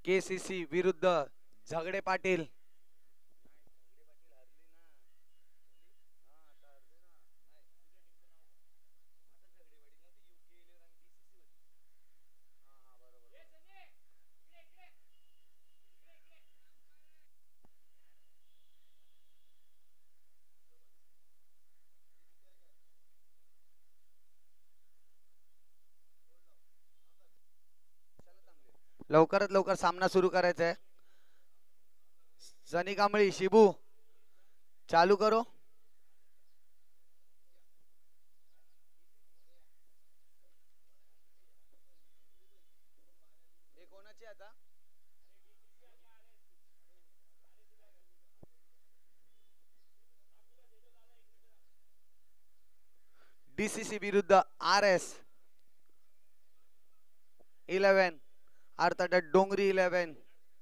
KCC विरुद्ध झगडे पाटील. लवकरात लवकर सामना सुरू करायचा आहे. सनी कांबळी शिबू चालू करो. हे कोणाची आता? डीसीसी विरुद्ध RS 11 अर्थात डोंगरी 11.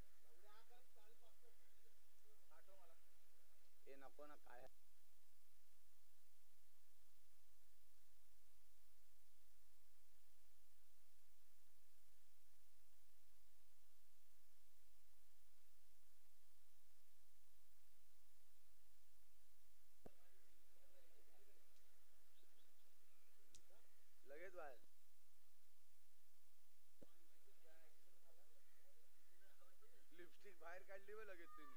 लिपस्टिक बाहेर काढली व लगेच तुम्ही.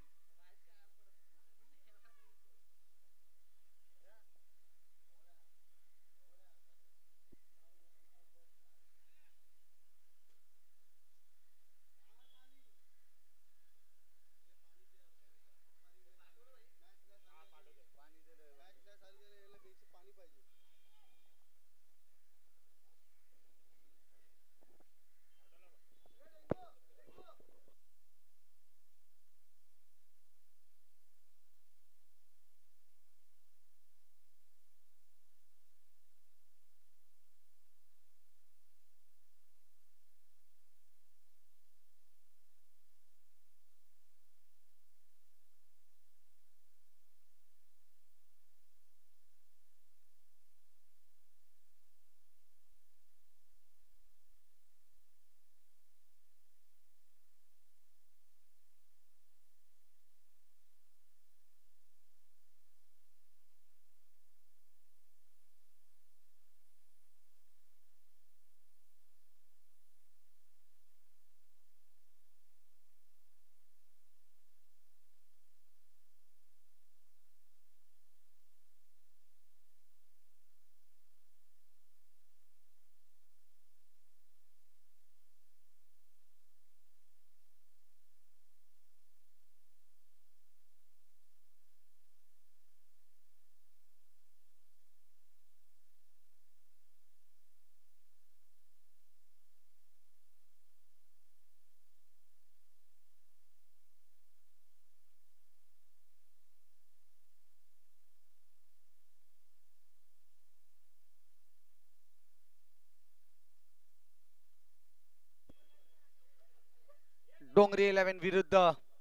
डोंगरी 11 विरुद्ध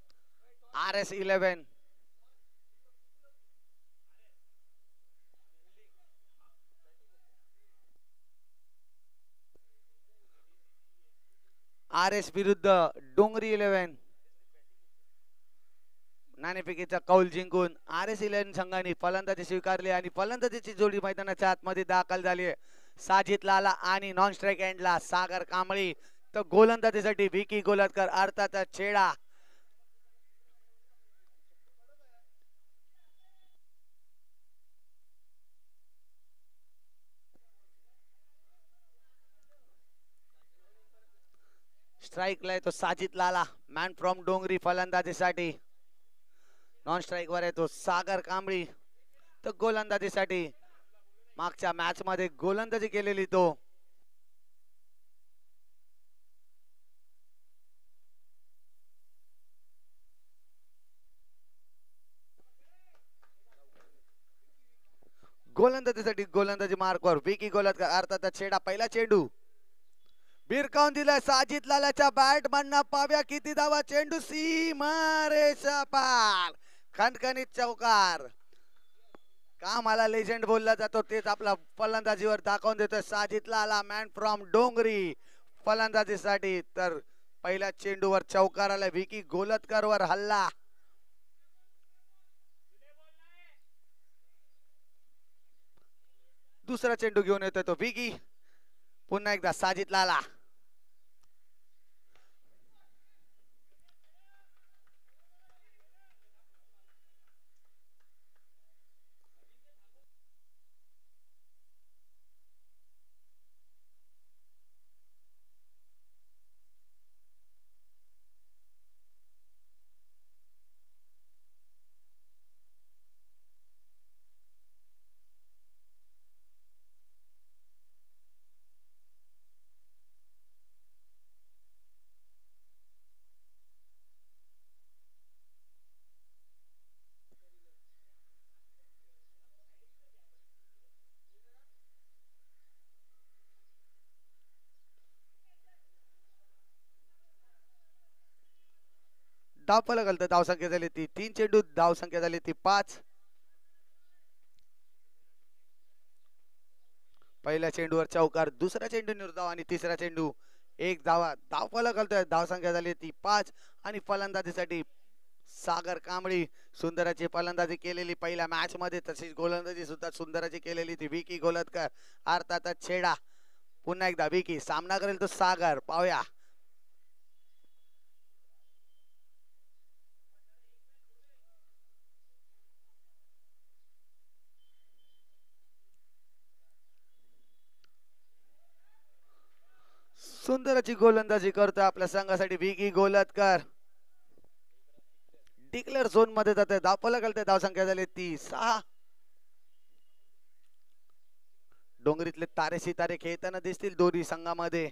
RS 11. RS विरुद्ध डोंगरी 11. नाणेफेकीचा कौल जिंकून RS 11 संघाने फलंदाजी स्वीकारली आणि फलंदाजीची जोडी मैदानाच्या आतमध्ये दाखल झाली आहे. साजिद लाला आणि नॉन स्ट्राईक एंडला सागर कांबळी. तर गोलंदाजीसाठी विकी गोलतकर अर्थात छेडा. स्ट्राईकला येतो साजिद लाला मॅन फ्रॉम डोंगरी फलंदाजीसाठी. नॉन स्ट्राईक वर येतो सागर कांबळी. तर गोलंदाजीसाठी मागच्या मॅच मध्ये गोलंदाजी केलेली तो गोलंदाजीसाठी गोलंदाजी मार्कवर विकी गोलतकर अर्थात छेडा. पहिला चेंडू बिरकावून दिलाय साजिद लालाच्या बॅट मधनं. पाव्या किती धावा. चेंडू सीमारेषा पार. खणखणीत चौकार. कामाला लेजेंड बोलला जातो तेच आपला फलंदाजीवर दाखवून देतोय साजिद लाला मॅन फ्रॉम डोंगरी फलंदाजीसाठी. तर पहिल्या चेंडूवर चौकार आला. विकी गोलतकर वर हल्ला. दुसरा चेंडू घेऊन येतोय तो विकी. पुन्हा एकदा साजिद लाला. धाव फलक घालतं. धावसंख्या झाली ती 3 चेंडू. धावसंख्या झाली ती 5. पहिल्या चेंडूवर चौकार. दुसरा चेंडू निर्धाव आणि तिसरा चेंडू 1 धावा. धाव फलक घालतोय. धावसंख्या झाली ती 5 आणि फलंदाजीसाठी सागर कांबळी. सुंदराची फलंदाजी केलेली पहिल्या मॅच मध्ये, तशीच गोलंदाजी सुद्धा सुंदराची केलेली ती विकी गोलतकर. अर्थातच छेडा. पुन्हा एकदा विकी. सामना करेल तो सागर. पाहूया. सुंदराची गोलंदाजी करतोय आपल्या संघासाठी विकी गोलतकर. डिक्लेअर झोन मध्ये जाते. धाव फलक घालते. धावसंख्या झाली ती 6. डोंगरीतले तारे सितारे खेळताना दिसतील दोन्ही संघामध्ये.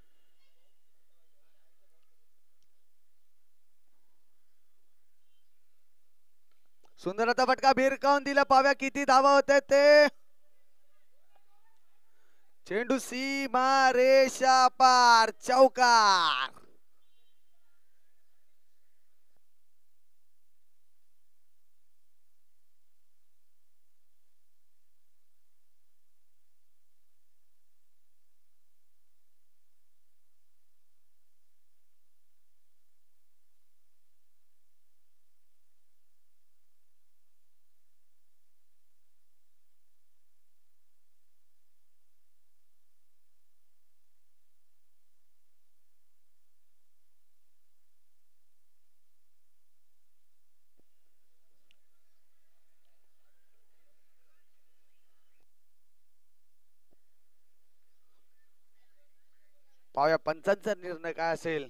सुंदरचा फटका भिरकावून दिला. पाव्या किती धावा होते ते. चेंडू सीमा रेषा पार. चौकार. पाहूया पंचांचा निर्णय काय असेल.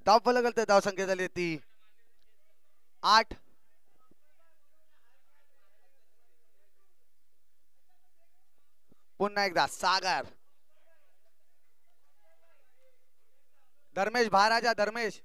धाव फलक धाव संख्या झाली ती 8. पुन्हा एकदा सागर. धर्मेश महाराजा धर्मेश.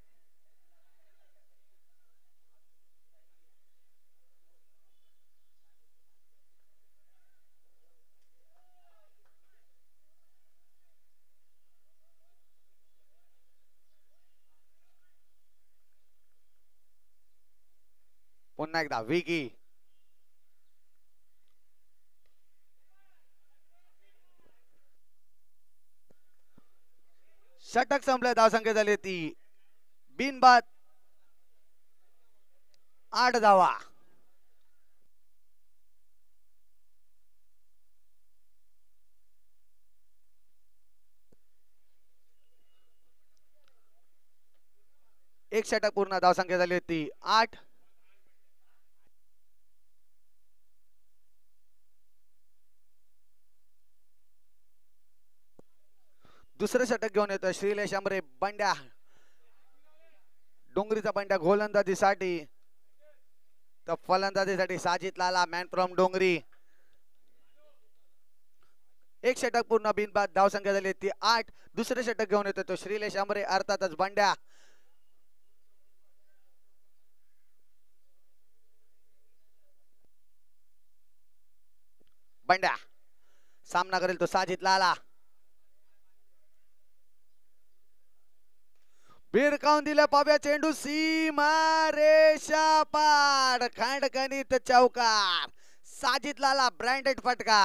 पुन्हा एकदा विकी. षटक संपलं. धावसंख्या झाली ती बिनबाद 8 धावा. एक षटक पूर्ण. धावसंख्या झाली होती 8. दुसरं षटक घेऊन येतो श्रीलेश आंबरे. बंड्या डोंगरीचा बंड्या गोलंदाजीसाठी. तर फलंदाजीसाठी साजिद लाला मॅन फ्रॉम डोंगरी. एक षटक पूर्ण बिनबाद. धावसंख्या झाली ती 8. दुसरे षटक घेऊन येतो तो श्रीलेश आंबरे अर्थातच बंड्या. बंड्या सामना करेल तो साजिद लाला. भिरकावून दिला पाव्या चेंडू सीमा रेषा पार. खंडगणित चौकार. साजिद लाला ब्रँडेड फटका.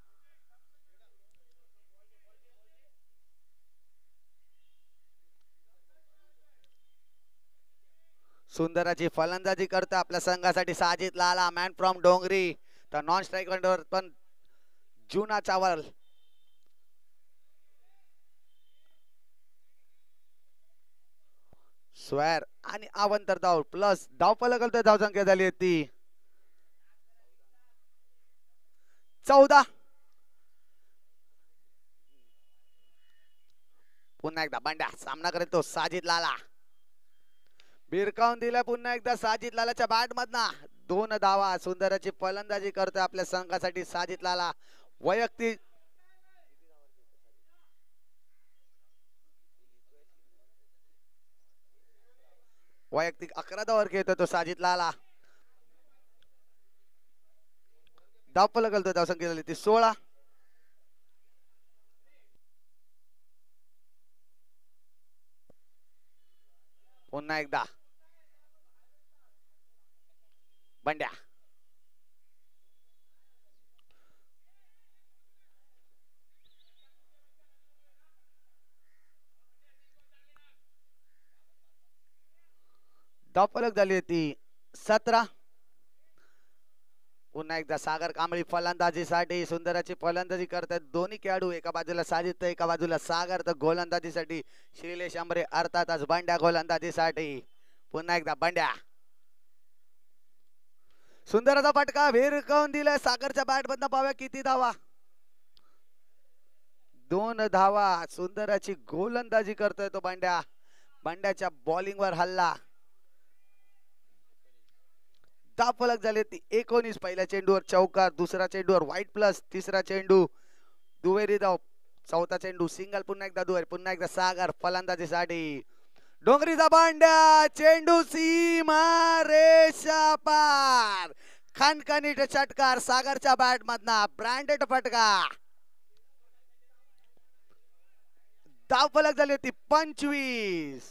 सुंदराची फलंदाजी करतो आपल्या संघासाठी साजिद लाला मॅन फ्रॉम डोंगरी. तर नॉन स्ट्राईक वर पण जुना चावल. स्वेर आणि अवंतर धाव प्लस धाव फलक धाव संख्या झाली ती 14. पुन्हा एकदा बंड्या सामना करेल तो साजिद लाला. भिरकावून दिला पुन्हा एकदा साजिद लालाच्या बॅट मधना 2 धावा. सुंदराची फलंदाजी करतोय आपल्या संघासाठी साजिद लाला. वैयक्तिक 11 धावावर घेतो तो साजिद लाला. धाव फलक धाव संख्या झाली ती 16. पुन्हा एकदा बंड्या. धाव फलक झाली ती 17. पुन्हा एकदा सागर कांबळी फलंदाजीसाठी. सुंदराची फलंदाजी करतात दोन्ही खेळाडू. एका बाजूला साजिद तर एका बाजूला सागर. तर गोलंदाजीसाठी श्रीलेश आंबरे अर्थातच बंड्या गोलंदाजीसाठी. पुन्हा एकदा बंड्या. सुंदराचा फटका भिरकावून दिलाय. सागरच्या बॅट मधनं पाहूया किती धावा. 2 धावा. सुंदराची गोलंदाजी करतोय तो बंड्या. बंड्याच्या बॉलिंग वर हल्ला. धाव फलक झाले ती 19. पहिल्या चेंडूवर चौकार. दुसरा चेंडूवर व्हाईट प्लस. तिसरा चेंडू दुहेरी धाव. चौथा चेंडू सिंगल. पुन्हा एकदा दुहेरी. पुन्हा एकदा सागर फलंदाजीसाठी. डोंगरीचा बांड्या चेंडू सीमा रेषा पार. खणखणीत षटकार सागरच्या बॅट मधना. ब्रँडेड फटका. धाव फलक झाली होती 25.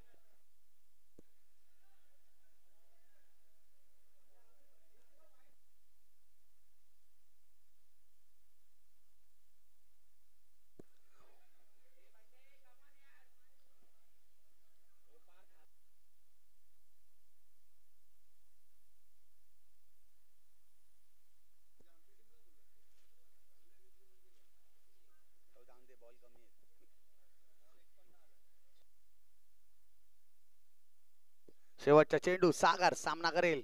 शेवटचा चेंडू सागर सामना करेल.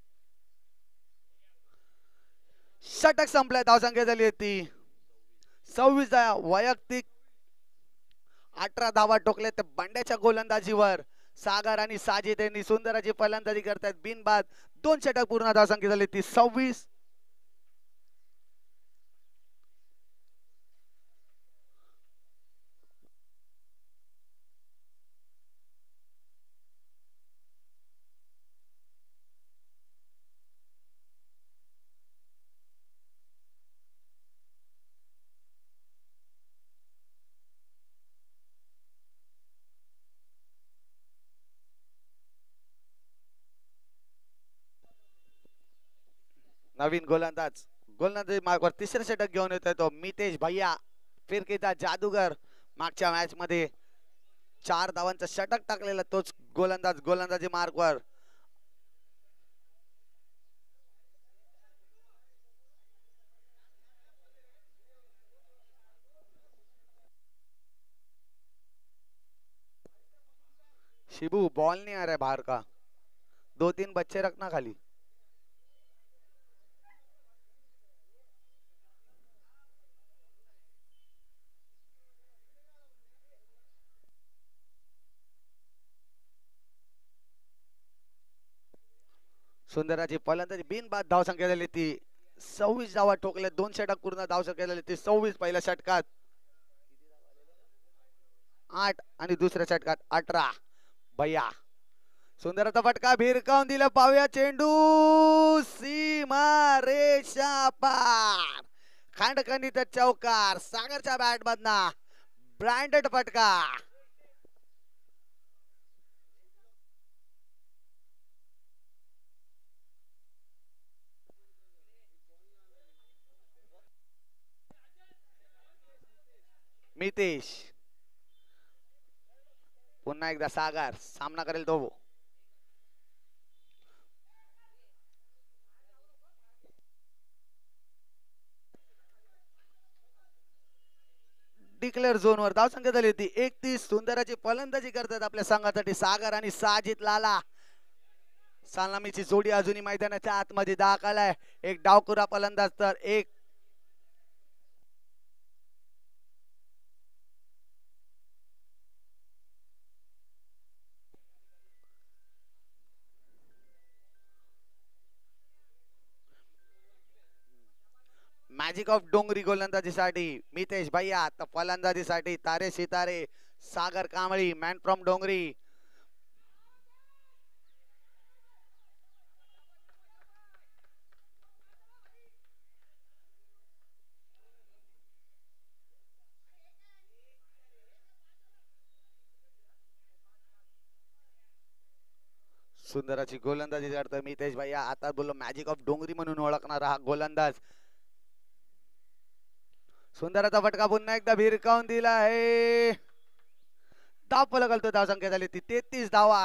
षटक संपलाय. धावसंख्या झाली होती 26 धावा वैयक्तिक 18 धावा टोकले ते बंड्याच्या गोलंदाजीवर. सागर आणि साजिद यांनी सुंदर अशी फलंदाजी करतात बिनबाद. 2 षटक पूर्ण धावसंख्या झाली ती 26. नवीन गोलंदाजी मार्कवर तिसरे षटक घेऊन येतोय तो मितेश भैया फिरकीचा जादूगर. मागच्या मॅच मध्ये 4 धावांचं षटक टाकलेलं तोच गोलंदाजी मार्कवर. शिबू बॉल नहीं आ रहा है बाहर का. 2-3 बच्चे रखना खाली. सुंदराची फलंदाजी बिनबाद धावसंख्या झाली ती 26 धावा ठोकले. 2 षटक पूर्ण धावसंख्या झाली ती 26. पहिल्या षटकात 8 आणि दुसऱ्या षटकात 18. भैया सुंदराचा फटका भिरकावून दिला. पाहूया चेंडू सीमा रेषा पार. खंडखंडित चौकार सागरच्या बॅट मधना ब्रँडेड फटका. मितेश पुन्हा एकदा सागर सामना करेल तो. डिक्लेअर झोनवर धावसंख्या झाली होती 31. सुंदराची फलंदाजी करतात आपल्या संघासाठी सागर आणि साजिद लाला. सलामीची जोडी अजूनही मैदानाच्या आतमध्ये दाखल आहे. एक डावकुरा फलंदाज तर एक मॅजिक ऑफ डोंगरी गोलंदाजीसाठी मितेश भैया. तर फलंदाजीसाठी तारे सितारे सागर कांबळी मॅन फ्रॉम डोंगरी. सुंदराची गोलंदाजी करतो मितेश भैया. आता बोललो मॅजिक ऑफ डोंगरी म्हणून ओळखणारा हा गोलंदाज. सुंदराचा फटका पुन्हा एकदा भिरकावून दिला आहे. धाव पलकलतो. धावसंख्या झाली ती 33 धावा.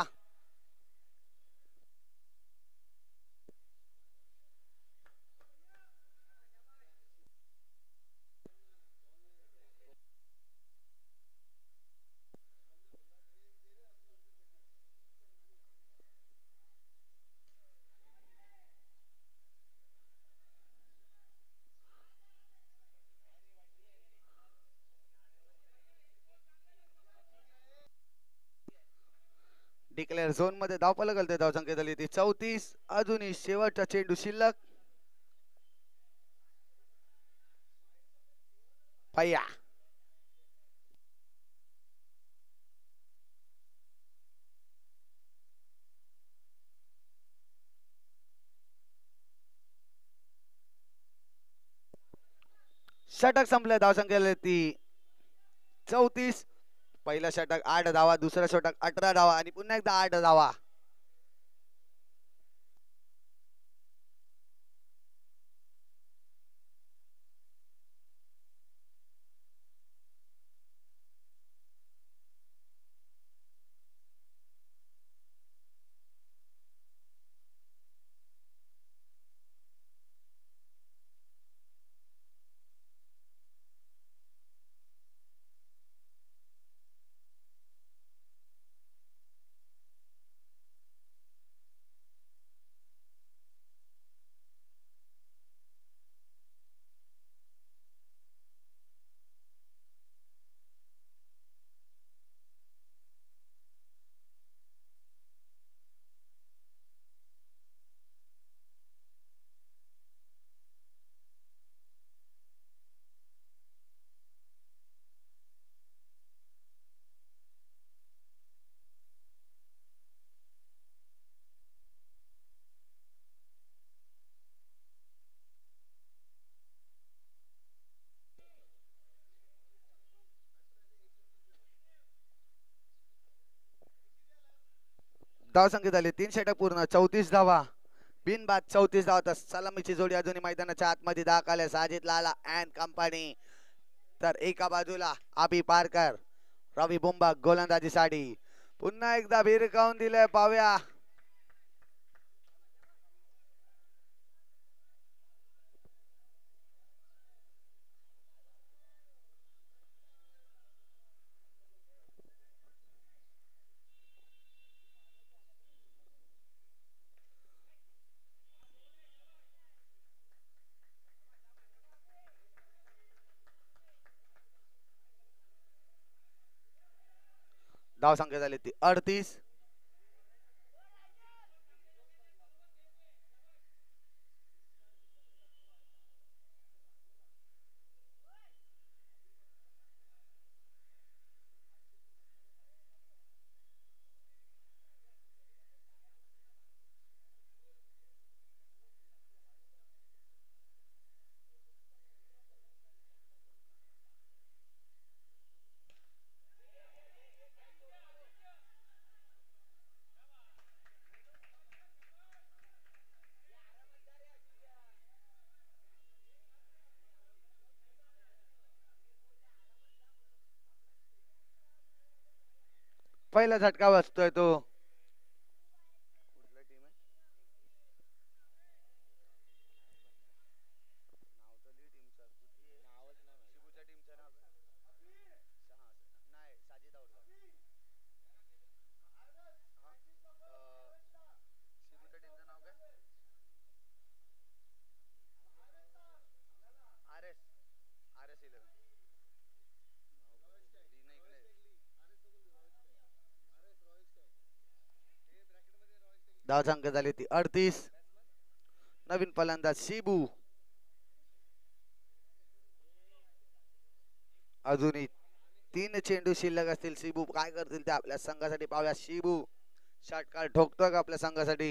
डिक्लेअर झोन मध्ये धाव पलकलते. धावसंख्या झाली ती 34. अजूनही शेवटचा चेंडू शिल्लक. भैया षटक संपलं. धावसंख्या झाली ती 34. पहिला षटक 8 धावा. दुसरा षटक 18 धावा आणि पुन्हा एकदा 8 धावा. धावसंख्या झाली 3 षटक पूर्ण 34 धावा बिनबाद 34 धावा. तर सलामीची जोडी अजूनही मैदानाच्या आतमध्ये दाखल आहे. Sajid Lala and company. तर एका बाजूला अभि पारकर रवी बुंबा गोलंदाजीसाठी. पुन्हा एकदा भिरकावून दिलंय पाव्या. धावसंख्या झाली ती 38. पहिला झटका बसतोय तो. धावसंख्या झाली ती 38. नवीन फलंदाज शिबू. अजूनही 3 चेंडू शिल्लक असतील. शिबू काय करतील ते आपल्या संघासाठी पाहूया. शिबू षटकार ठोकतोय का आपल्या संघासाठी.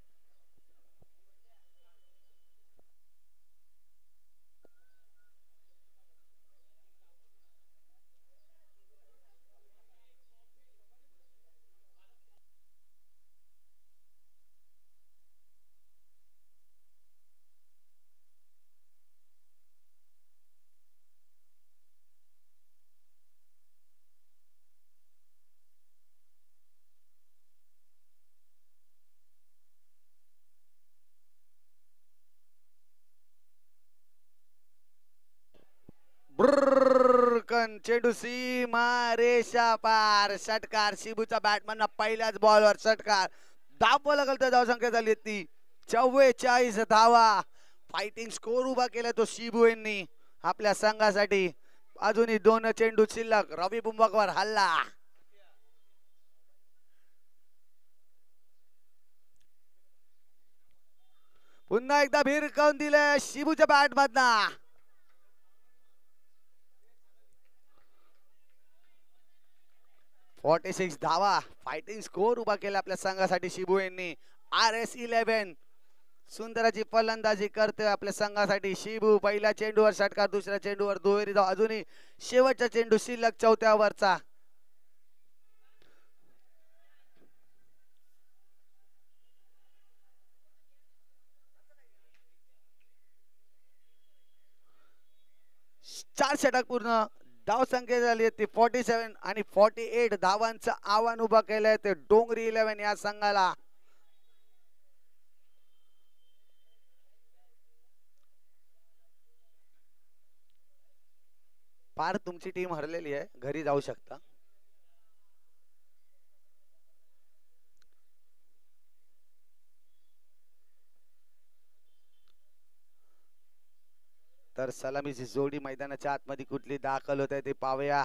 ब्रकन चेंडू सीमा रेषा पार. षटकार शिबूचा बॅटमन पहिल्याच बॉलवर षटकार. धाव लागल तर धावसंख्या झाली ती 44 धावा. फायटिंग स्कोर उभा केला तो शिबू यांनी आपल्या संघासाठी. अजूनही 2 चेंडू शिल्लक. रवी बुंबकवर हल्ला. पुन्हा एकदा भिरकावून दिलंय शिबूच्या बॅट मधना. (46 धावा. फायटिंग स्कोर उभा केला आपल्या संघासाठी शिबू यांनी. RS11 सुंदराची फलंदाजी करते आपल्या संघासाठी शिबू. पहिल्या चेंडूवर षटकार. दुसऱ्या चेंडूवर दुहेरी धाव. अजूनही शेवटचा चेंडू शिल्लक 4थ्या ओव्हरचा. चार षटक पूर्ण. धावसंख्या झाली ती 47 आणि 48 धावांचं आव्हान उभा केलंय ते डोंगरी 11 या संघाला. पार तुमची टीम हरलेली आहे. घरी जाऊ शकता. तर सलामीची जोडी मैदानाच्या आतमध्ये कुठली दाखल होत आहे ते पाहूया.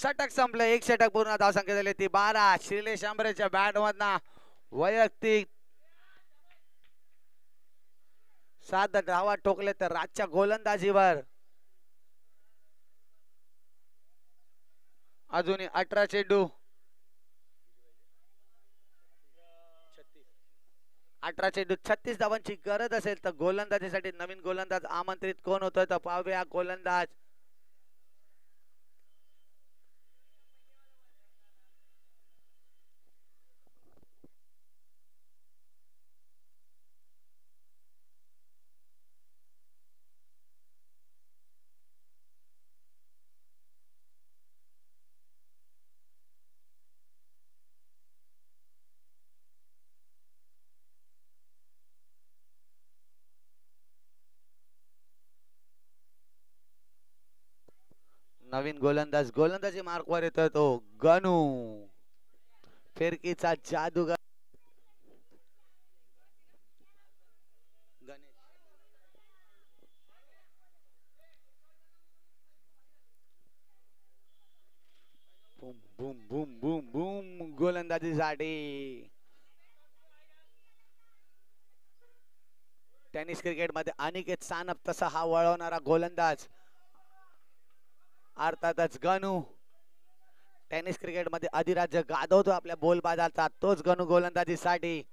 षटक संपलं. एक षटक पूर्ण. धावसंख्या झाली ती 12. श्रीलेश आंबरेच्या बॅट मधना वैयक्तिक 7 धावा ठोकले तर राजच्या गोलंदाजीवर अजूनही 18 चेंडू 18 चेंडू 36 धावांची गरज असेल तर गोलंदाजीसाठी नवीन गोलंदाज आमंत्रित कोण होतोय तर पाहूया. गोलंदाज नवीन गोलंदाजी मार्कवर येतोय तो गणू. फिरकीचा जादूगार boom boom boom boom boom गोलंदाजीसाठी. टेनिस क्रिकेट मध्ये अनिकेत सानप तसा हा वळवणारा गोलंदाज अर्थातच गणू. टेनिस क्रिकेट मध्ये अधिराज्य गाजवतो आपल्या बोलबाजाचा तोच गणू गोलंदाजीसाठी.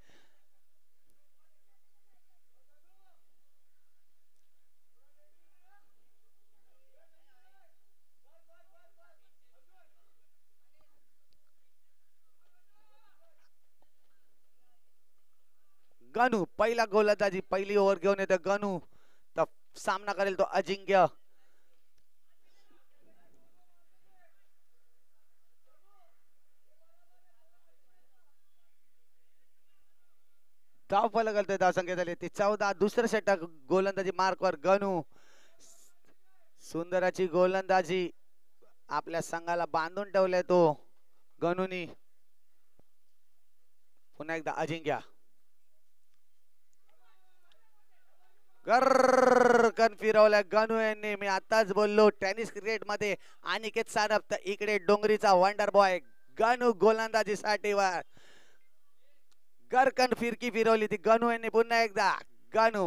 गणू पहिला गोलंदाजी पहिली ओव्हर घेऊन येतो गणू. तर सामना करेल तो अजिंक्य. धाव फलक घालतोय. धावसंख्या झाली ती 14. दुसरं षटक गोलंदाजी मार्कवर गणू. सुंदराची गोलंदाजी आपल्या संघाला बांधून ठेवलाय तो गणूनी. पुन्हा एकदा अजिंक्य गर्रकन फिरवल्या गणू यांनी. मी आताच बोललो टेनिस क्रिकेट मध्ये अनिकेत सानप तर इकडे डोंगरीचा वंडर बॉय गणू गोलंदाजीसाठी वर गरकन फिरकी फिरवली ती गणू यांनी. पुन्हा एकदा गणू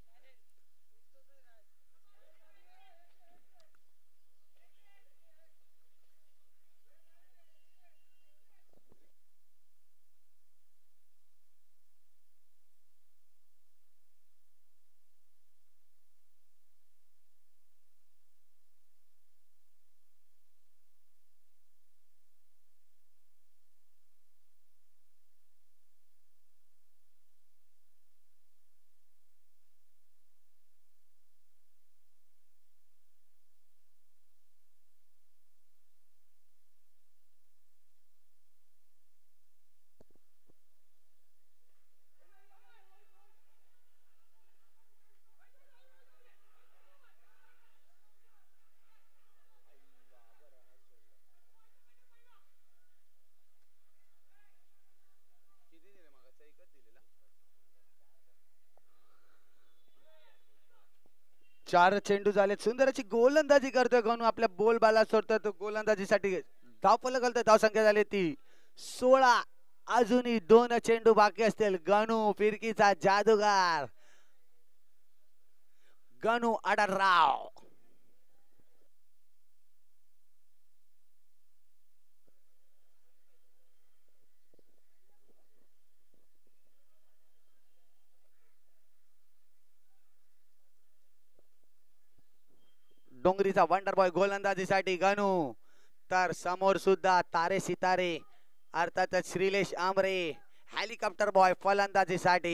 चार चेंडू झाले. सुंदर गोलंदाजी करतोय गणू. आपल्या बोल बाला सोडतोय तो गोलंदाजीसाठी धाव फलक घालतोय. धाव संख्या झाली ती 16. अजूनही 2 चेंडू बाकी असतील. गणू फिरकीचा जादूगार गणू आढळराव. डोंगरीचा वंडर बॉय गोलंदाजीसाठी गणू. तर समोर सुद्धा तारे सितारे अर्थातच श्रीलेश आंबरे हेलिकॉप्टर बॉय फलंदाजीसाठी.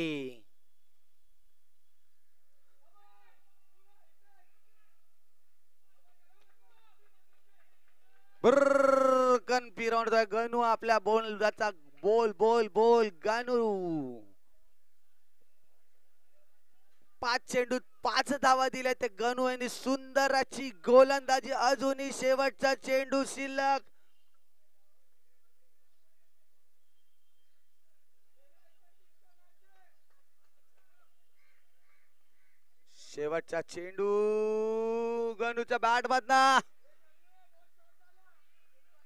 कन फिरवतोय गणू आपल्या बोलचा बोल बोल बोल गणू. 5 चेंडूत 5 धावा दिल्या ते गणू यांनी. सुंदराची गोलंदाजी. अजूनही शेवटचा चेंडू शिल्लक. शेवटचा चेंडू गणूच्या बॅट मधना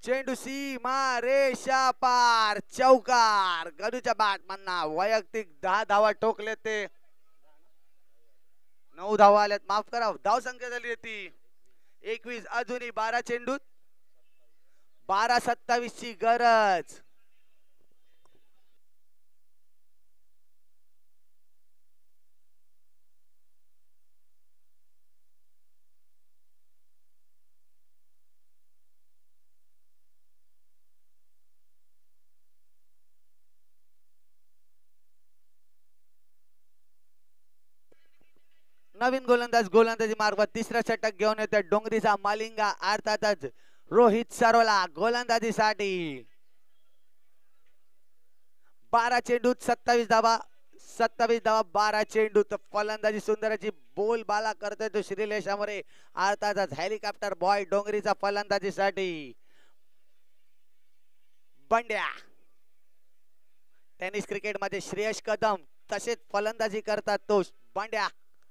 चेंडू सीमा रेषा पार, चौकार. गडूच्या बॅटमॅनना वैयक्तिक 10 धावा ठोकले ते. 9 धावा आल्यात, माफ करा. धाव संख्या झाली ती 21. अजूनही 12 चेंडूत 12-27 ची गरज. नवीन गोलंदाजी मार्ग तिसरा षटक घेऊन येतोय डोंगरीचा मालिंगा. अर्थातच रोहित सरोला गोलंदाजीसाठी. 12 चेंडूत 27 धावा. 12 चेंडूत फलंदाजी सुंदराची बोल बाला करतोय तो श्रीलेश अमरे. अर्थातच हेलिकॉप्टर बॉय डोंगरीचा फलंदाजीसाठी. बंड्या टेनिस क्रिकेट मध्ये श्रेयस कदम तसेच फलंदाजी करतात तो बंड्या.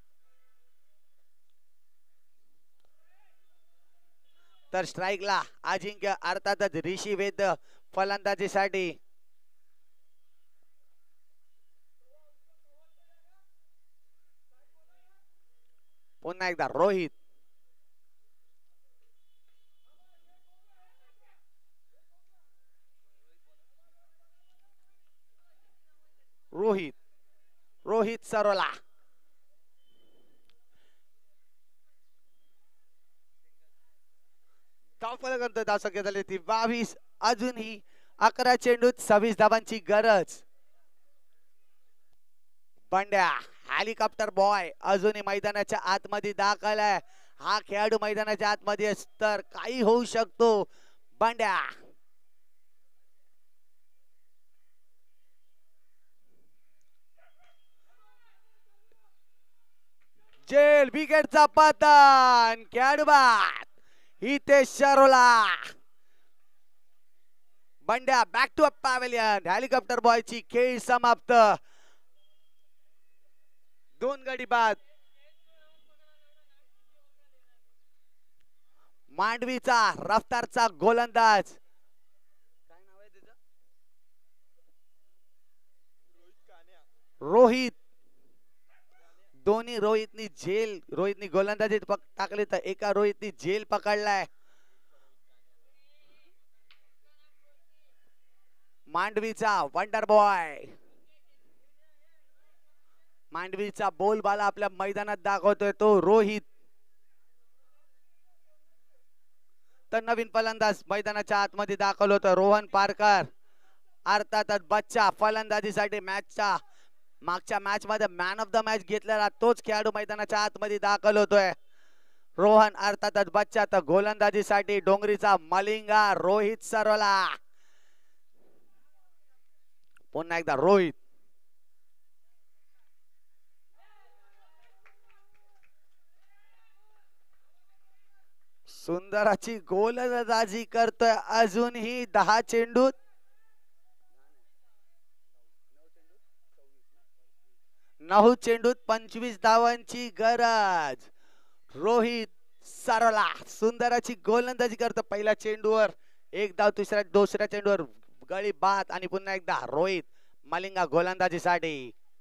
तर स्ट्राईकला अजिंक्य अर्थातच ऋषी वैद्य फलंदाजीसाठी. पुन्हा एकदा रोहित. रोहित सरोला. धावसंख्या झाली ती 22. अजूनही 11 चेंडूत 26 धावांची गरज. बंड्या हेलिकॉप्टर बॉय अजूनही मैदानाच्या आतमध्ये दाखल आहे. हा खेळाडू मैदानाच्या आतमध्ये तर काही होऊ शकतो. बंड्या जेल विकेटचा पतन. खेळाडू बाद Hitesh Sarola. Bandya back to a pavilion. Helicopter बॉयची खेळ समाप्त. 2 गडी बाद. मांडवीचा रफ्तारचा गोलंदाज. काय नाव आहे त्याचं? रोहित. दोन्ही रोहितनी गोलंदाजी टाकली तर एका रोहितनी झेल पकडलाय. मांडवीचा वंडर बॉय. मांडवीचा बोलबाला आपल्या मैदानात दाखवतोय तो रोहित. तर नवीन फलंदाज मैदानाच्या आतमध्ये दाखल होतो रोहन पारकर. अर्थातच बच्चा फलंदाजीसाठी मॅचच्या मागच्या मॅच मध्ये मॅन ऑफ द मॅच घेतलेला तोच खेळाडू मैदानाच्या आतमध्ये दाखल होतोय. रोहन अर्थातच बच्चा. तर गोलंदाजीसाठी डोंगरीचा मलिंगा रोहित सरोला. पुन्हा एकदा रोहित. सुंदराची गोलंदाजी करतोय. अजूनही 10 चेंडूत 9 चेंडूत 25 धावांची गरज. रोहित सरोला सुंदराची गोलंदाजी करतो. पहिल्या चेंडूवर 1 धाव. दुसऱ्या चेंडूवर गळी बाद. आणि पुन्हा एकदा रोहित मलिंगा गोलंदाजीसाठी.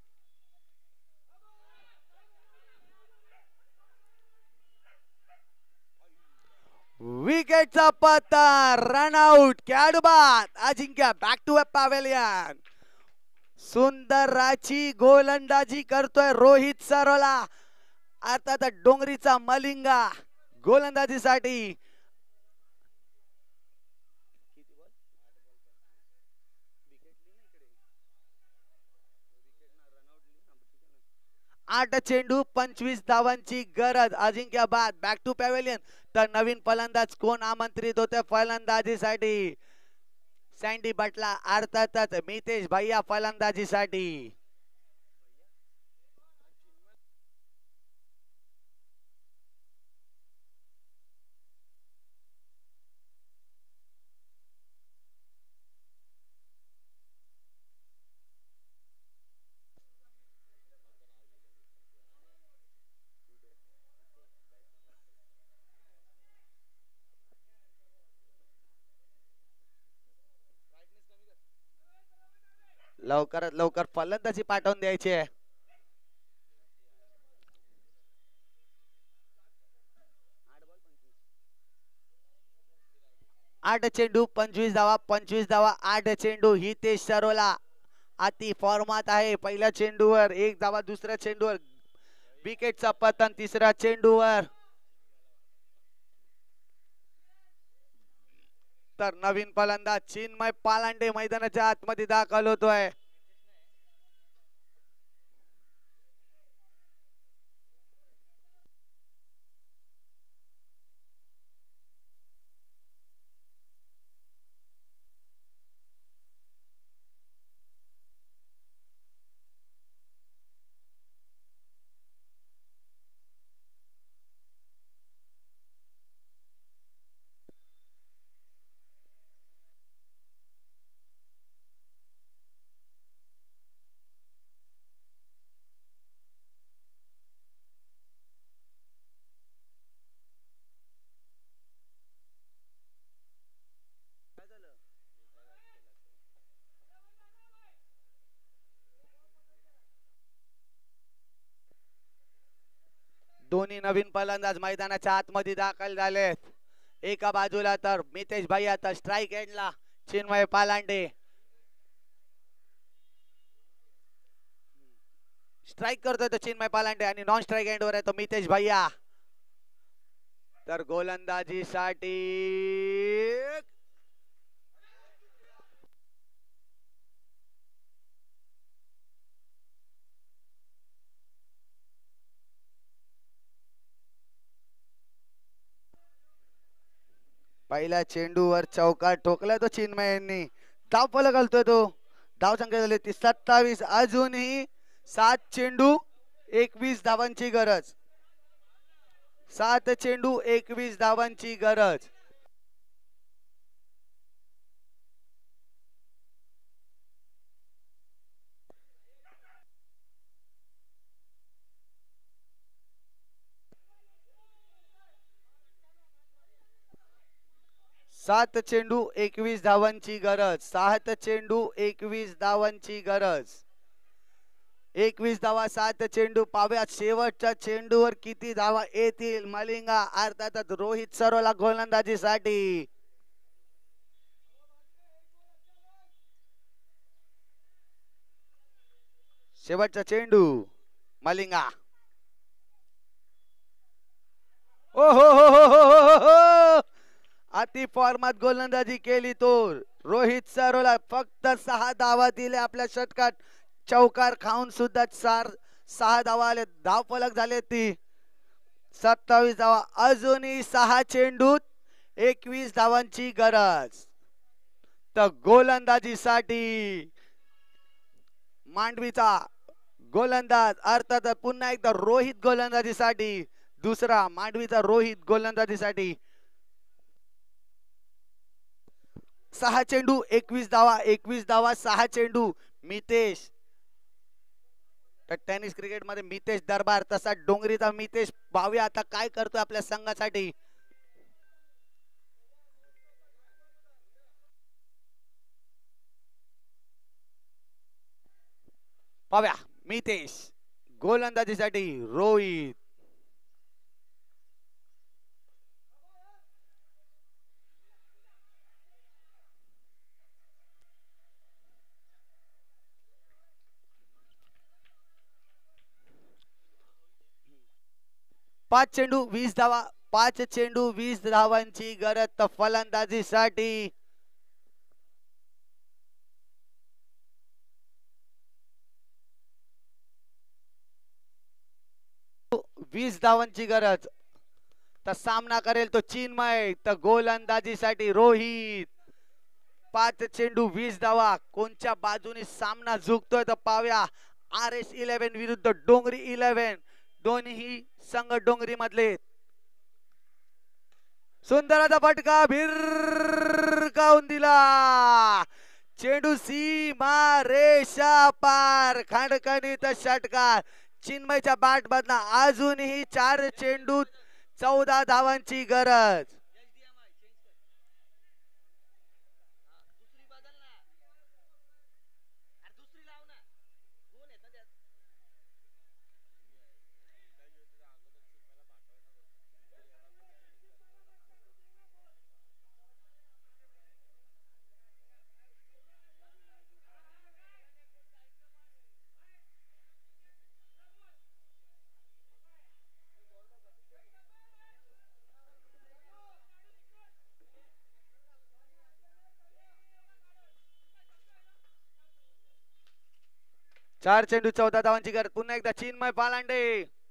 विकेटचा पतन. रनआउट. खेळाडू बाद. Ajinkya back to a pavilion. सुंदराची गोलंदाजी करतोय रोहित सरोला. अर्थात डोंगरीचा मलिंगा गोलंदाजीसाठी. आठ चेंडू 25 धावांची गरज. अजिंक्य बाद बॅक टू पॅव्हेलियन. तर नवीन फलंदाज कोण आमंत्रित होते फलंदाजीसाठी? सँडी बटला. अर्थातच मितेश भैया फलंदाजीसाठी. लवकरात लवकर फलंदाजी पाठवून द्यायची आहे. आठ चेंडू 25 धावा, 25 धावा, 8 चेंडू. हितेश सरोला अति फॉर्मात आहे. पहिल्या चेंडूवर 1 धावा, दुसऱ्या चेंडूवर विकेटचा पतन, तिसऱ्या चेंडूवर तर नवीन फलंदाज चिन्मय पालांडे मैदानाच्या आतमध्ये दाखल होतोय. दोन्ही नवीन फलंदाज मैदानाच्या आतमध्ये दाखल झालेत. एका बाजूला तर मितेश भैया, तर स्ट्राइक एंडला चिन्मय पालांडे. स्ट्राइक करतोय तो चिन्मय पालांडे आणि नॉन स्ट्राइक एंडवर आहे तो मितेश भैया. तर गोलंदाजीसाठी पहिल्या चेंडूवर चौकार ठोकलाय तो चिन्मय यांनी. धाव फलक घालतोय तो. धाव संख्या झाली ती 27. अजूनही 7 चेंडू 21 धावांची गरज. 7 चेंडू 21 धावांची गरज. सात चेंडू 21 धावांची गरज. 7 चेंडू 21 धावांची गरज. 21 धावा 7 चेंडू. पाव्या शेवटच्या चेंडूवर किती धावा येतील. मलिंगा अर्थातच रोहित सरोला गोलंदाजीसाठी. शेवटचा चेंडू मलिंगा. ओ हो हो हो हो हो, अति फॉर्मात गोलंदाजी केली तो रोहित सरोला. फक्त 6 धावा दिल्या आपल्या षटकात. चौकार खाऊन सुद्धा 6 धावा आले. धाव फलक झाले ती 27 धावा. अजूनही 6 चेंडूत 21 धावांची गरज. तर गोलंदाजीसाठी मांडवीचा गोलंदाज अर्थात पुन्हा एकदा रोहित गोलंदाजीसाठी. दुसरा मांडवीचा रोहित गोलंदाजीसाठी. 6 चेंडू 21 धावा. 21 धावा 6 चेंडू. मितेश, तर टेनिस क्रिकेट मध्ये मितेश दरबार, तसा डोंगरीचा मितेश. पाहूया आता काय करतोय आपल्या संघासाठी. पाहूया मितेश गोलंदाजीसाठी. रोहित, पाच चेंडू 20 धावा. 5 चेंडू 20 धावांची गरज. तर फलंदाजीसाठी 20 धावांची गरज. तर सामना करेल तो चिन्मय. तर गोलंदाजीसाठी रोहित. 5 चेंडू 20 धावा. कोणत्या बाजूने सामना झुकतोय तर पाहूया. RS11 विरुद्ध डोंगरी 11. दोन्ही संघ डोंगरी मधले. सुंदराचा फटका भिरकावून दिला. चेंडू सीमा रेषा पार. खणखणीत षटकार चिन्मयच्या बॅट मधला. अजूनही 4 चेंडू 14 धावांची गरज. 4 चेंडू 14 धावांची गरज. पुन्हा एकदा चिन्मय पालांडे.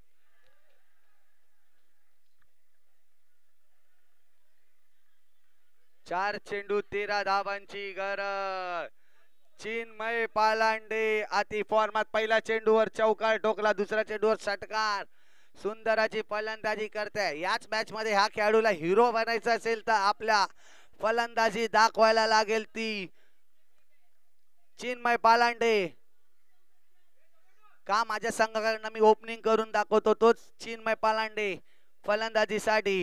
4 चेंडू 13 धावांची गरज. चिन्मय पालांडे अति फॉर्मात. पहिल्या चेंडूवर चौकार ठोकला, दुसऱ्या चेंडूवर षटकार. सुंदराची फलंदाजी करते. याच मॅच मध्ये ह्या खेळाडूला हिरो बनायचं असेल तर आपल्या फलंदाजी दाखवायला लागेल ती चिन्मय पालांडे. का माझ्या संघाकडनं मी ओपनिंग करून दाखवतो तोच चिन्मय पालांडे फलंदाजीसाठी.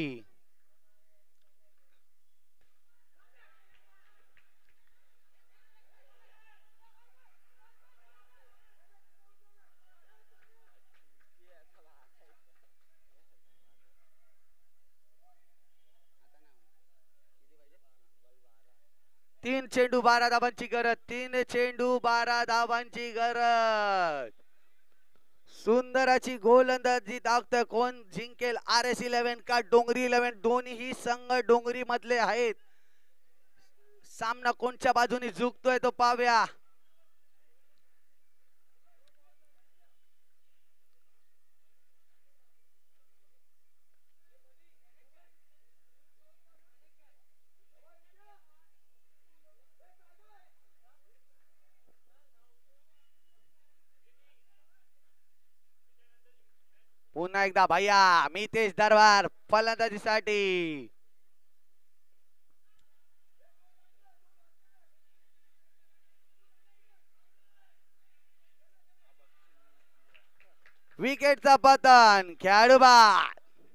तीन चेंडू 12 धावांची गरज. 3 चेंडू 12 धावांची गरज. सुंदराची गोलंदाजी दाखवते. कोण जिंकेल? RS11 का डोंगरी 11? दोन्ही संघ डोंगरी मधले आहेत. सामना कोणच्या बाजूने झुकतोय तो पाहूया. पुन्हा एकदा भैया मितेश दरबार फलंदाजीसाठी. विकेटचा पतन. खेळाडू बाद.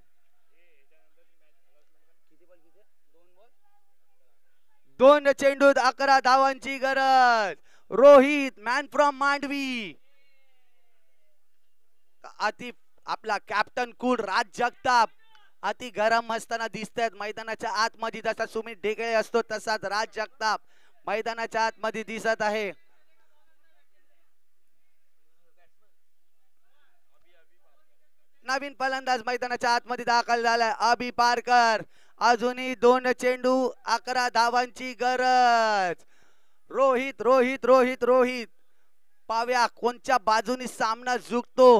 2 चेंडूत 11 धावांची गरज. Rohit man from Mandvi. अति आपला कॅप्टन कूल राज जगताप अति गरम असताना दिसतात मैदानाच्या आतमध्ये. जसा सुमित ढेकळे असतो तसाच राज जगताप मैदानाच्या आतमध्ये दिसत आहे. नवीन फलंदाज मैदानाच्या आतमध्ये दाखल झालाय अभि पारकर. अजूनही 2 चेंडू 11 धावांची गरज. रोहित रोहित रोहित रोहित पाव्या कोणच्या बाजूनी सामना झुकतो.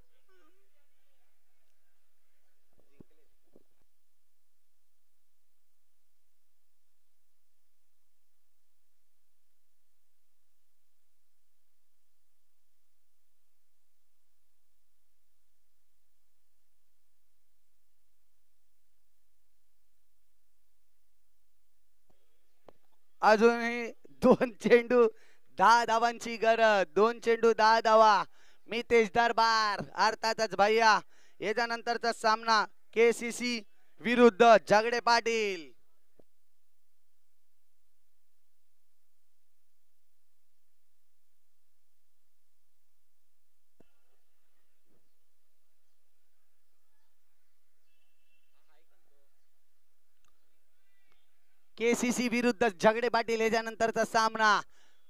अजूनही 2 चेंडू 10 धावांची गरज. 2 चेंडू 10 धावा. मितेश दरबार अर्थातच भैया. याच्यानंतरचा सामना KCC विरुद्ध जगडे पाटील. KCC विरुद्ध जगडे पाटील याच्यानंतरचा सामना.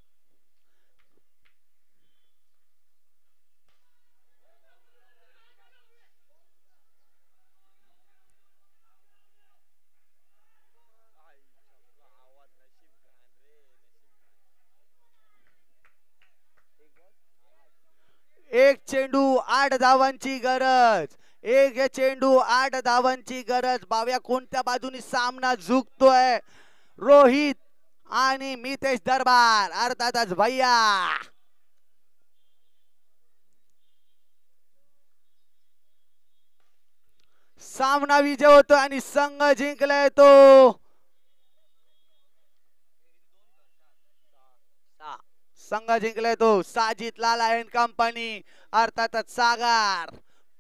एक चेंडू 8 धावांची गरज. 1 चेंडू 8 धावांची गरज. बाव्या कोणत्या बाजूनी सामना झुकतोय. रोहित आणि मितेश दरबार अर्थातच भैया. सामना विजय होतो आणि संघ जिंकलाय तो संघ जिंकलाय तो साजिद लाला एंड कंपनी अर्थातच सागर.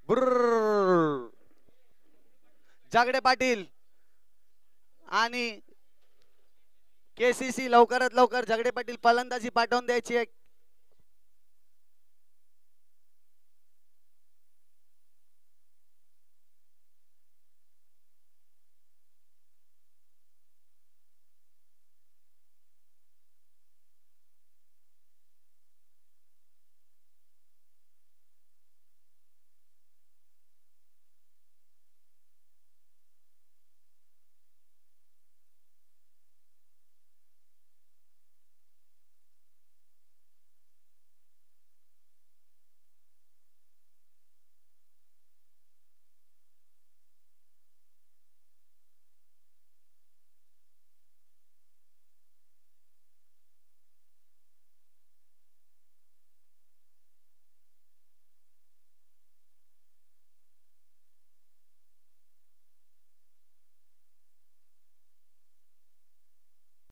जगडे पाटील आणि KCC लवकरात लवकर जगडे पाटील फलंदाजी पाठवून द्यायची